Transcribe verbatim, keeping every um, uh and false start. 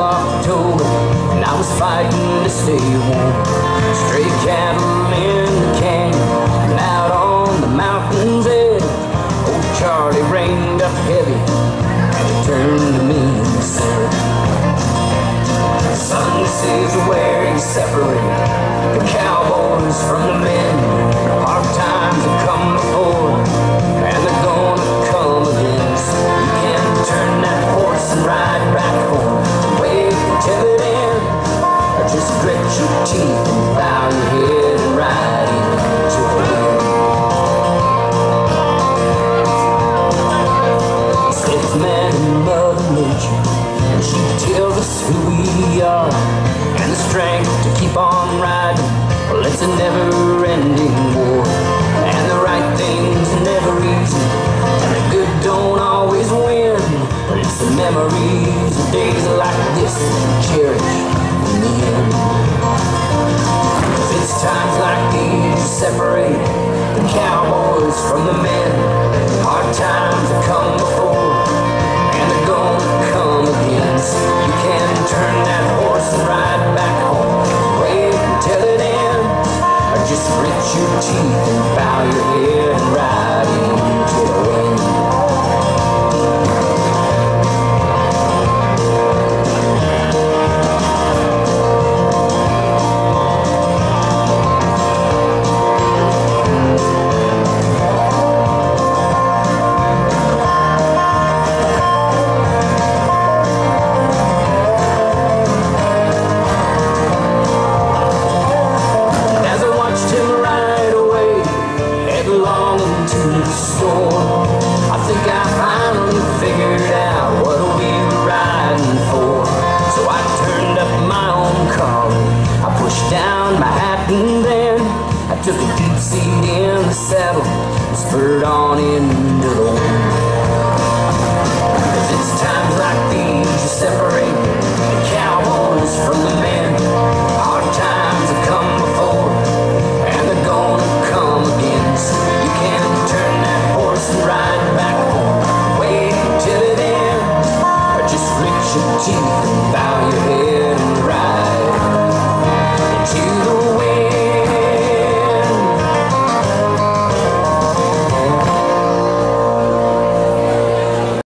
October, and I was fighting to stay warm. Stray cattle in the canyon, and out on the mountain's edge, old Charlie reined up heavy, and he turned to me and said, "Son, this is where you separate the cowboys from the men. Hard times have come before, and they're gonna come again. So you can turn that horse and ride back home, and wait till it ends, or just grit your teeth and bow your head and ride into the wind." He said it's man and Mother Nature, and she tells us who we are, and the strength to keep on riding. Well, it's a never-ending war, and the right thing's never easy, and the good don't always win. But it's the memories of days like this that you cherish in the end. 'Cause it's times like these you separate the cowboys from the men. Hard times have come before,